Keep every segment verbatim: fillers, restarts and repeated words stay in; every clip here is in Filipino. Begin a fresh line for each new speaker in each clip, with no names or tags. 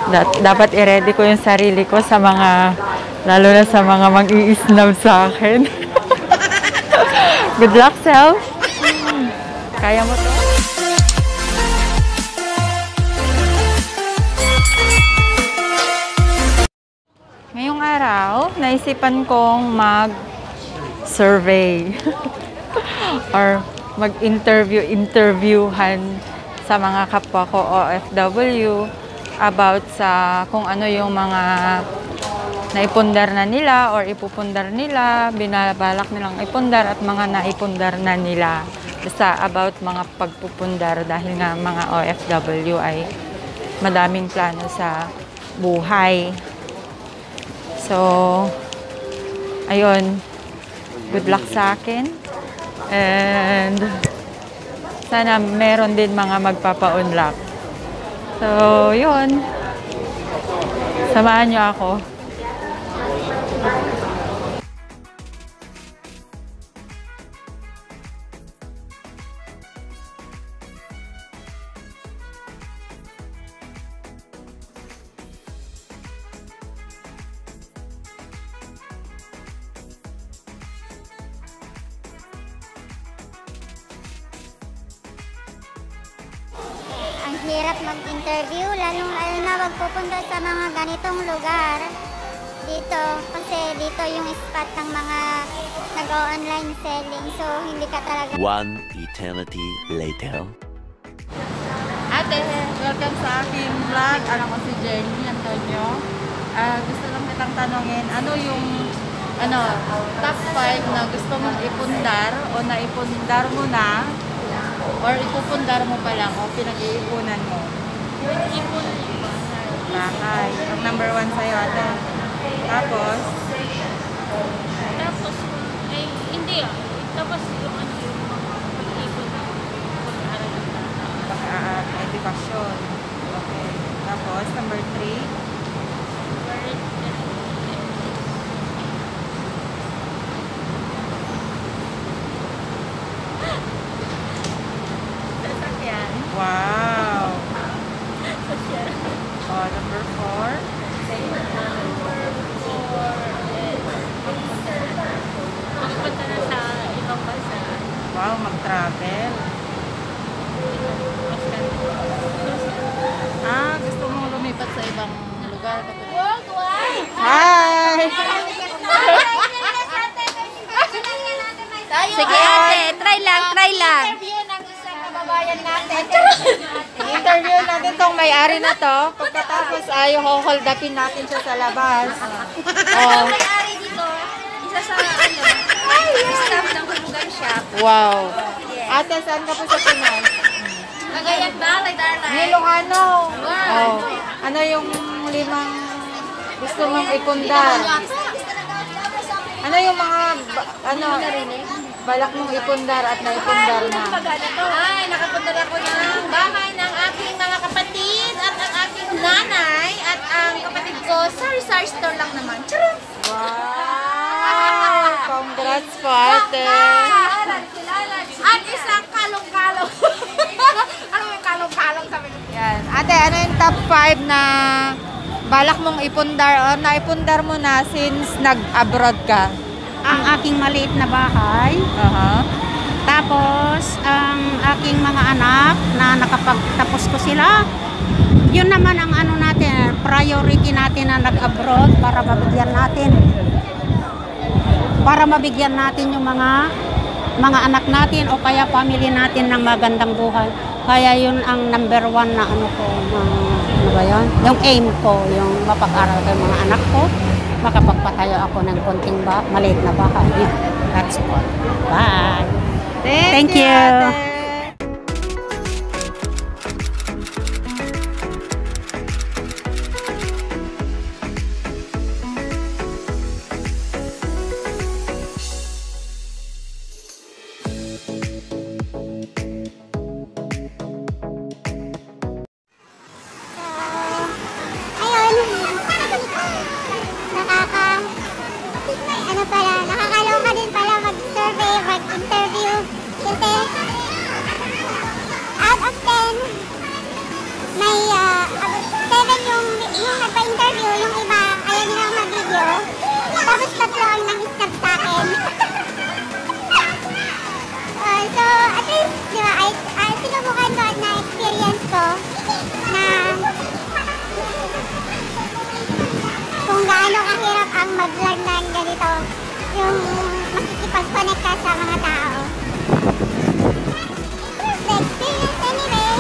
dapat i-ready ko yung sarili ko sa mga, lalo na sa mga mag-i-snub sa akin. Good luck, self! Kaya mo to? Ngayong araw, naisipan kong mag-survey or mag-interview, interviewhan sa mga kapwa ko O F W about sa kung ano yung mga naipundar na nila or ipupundar nila, binabalak nilang ipundar at mga naipundar na nila. Basta about mga pagpupundar dahil nga mga O F W ay madaming plano sa buhay. So, ayun, good luck sa akin. And sana meron din mga magpapa-unlock. So, yun. Samahan niyo ako.
Ang hirap mag-interview, lalong-lalo na magpupunta sa mga ganitong lugar dito, kasi dito yung spot ng mga nag-online selling, so hindi ka talaga.
One eternity later.
Ate, welcome sa aking vlog. Ano ko si Jenny Antonio. Uh, gusto lang kitang tanongin, ano yung ano, top five na gusto mong ipundar o naipundar mo na or ipupundar mo pa lang o pinag-iipunan mo?
Ipon.
Bakay. Ang number one sa'yo, ate. Tapos?
Tapos, ay, hindi ah. Tapos yung ano yung pag-ipon na pag-aaral ng bata.
Pag-edukasyon. Okay. Tapos, number three? Wow! Oh, number four?
Number four is magpunta na sa ibang bansa.
Wow, mag-travel. Ah, gusto mong lumipat sa ibang lugar?
Worldwide!
Hi!
Sige ate, try lang, try lang.
Interview natin tong may-ari na to. Pagkatapos ay hold upin natin siya sa labas. Oh.
May-ari dito, isa sa ano, staff ng Kungan shop.
Wow. Ate, saan ka po sa Pinas?
Cagayan ba, like Darlene?
Ilocano.
Wow.
Oh. Ano yung limang gusto mong ipundar? Ano yung mga ano balak mong ipundar at naipundar na?
Ay, nakapundar ako ng bahay ng aking mga kapatid at ang aking nanay at ang kapatid ko, sari-sari store lang naman. Charot!
Wow! Congrats po, ate!
At isang kalong-kalong. Ano yung kalong-kalong sa mga?
Yan. Ate, ano yung top five na balak mong ipundar o naipundar mo na since nag-abroad ka?
Ang aking maliit na bahay.
Uh-huh.
Tapos, ang aking mga anak na nakapagtapos ko sila. Yun naman ang ano natin, priority natin na nag-abroad para mabigyan natin. Para mabigyan natin yung mga mga anak natin o kaya family natin ng magandang buhay. Kaya yun ang number one na ano ko, na, ano ba yun? Yung aim ko, yung mapag-aral ko yung mga anak ko. Makapagpatayo ako ng konting ba, maliit na bahay. That's all. Bye.
Thank,
Thank you.
you.
Ano pala, nakakaloka din pala mag-survey, mag-interview kasi mag-vlog ng ganito, yung makikipag-connect ka sa mga tao. It's the experience anyway.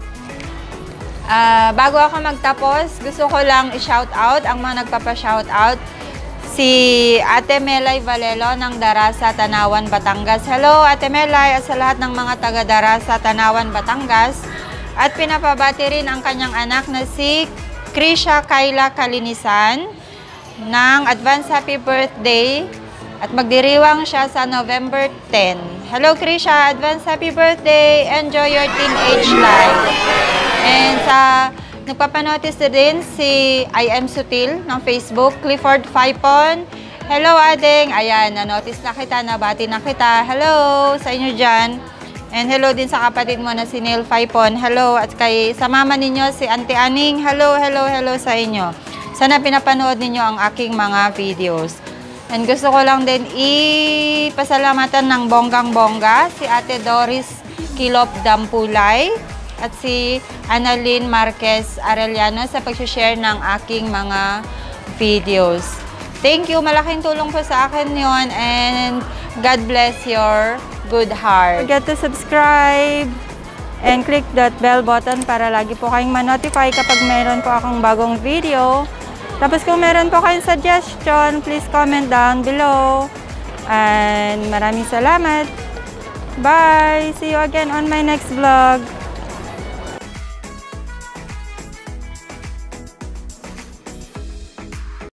Ah, bago ako magtapos, gusto ko lang i-shout out ang mga nagpapa-shout out. Si Ate Melay Valelo ng Darasa, Tanawan, Batangas. Hello Ate Melay at sa lahat ng mga taga Darasa, Tanawan, Batangas. At pinapabati rin ang kanyang anak na si Krisha Kayla Kalinisan ng advance happy birthday at magdiriwang siya sa November tenth. Hello Krisha, advance happy birthday. Enjoy your teenage life. And sa nagpapanotice din si I Am Sutil ng Facebook, Clifford Faipon. Hello Ading, ayan, na-notice na kita, nabati na kita. Hello sa inyo dyan. And hello din sa kapatid mo na si Neil Faipon. Hello at kay sa mama ninyo si Auntie Aning. Hello, hello, hello sa inyo. Sana pinapanood ninyo ang aking mga videos. And gusto ko lang din ipasalamatan ng bonggang-bongga si Ate Doris Kilop Dampulay at si Annalyn Marquez Arellano sa pag-share ng aking mga videos. Thank you. Malaking tulong po sa akin yon and God bless your good heart. Don't forget to subscribe and click that bell button para lagi po kayong ma-notify kapag meron po akong bagong video. Tapos kung meron po kayong suggestion, please comment down below. And maraming salamat. Bye! See you again on my next vlog.